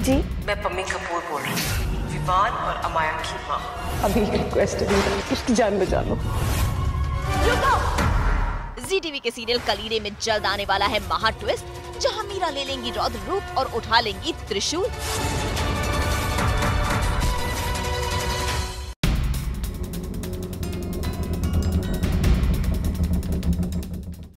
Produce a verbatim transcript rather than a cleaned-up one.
जी, मैं पम्मी कपूर बोल रही हूँ, विवान और अमाया की माँ। अभी रिक्वेस्ट है, उसकी जान बचा लो। जी टीवी के सीरियल कलीरे में जल्द आने वाला है महा ट्विस्ट, जहां मीरा ले लेंगी रौद्र रूप और उठा लेंगी त्रिशूल।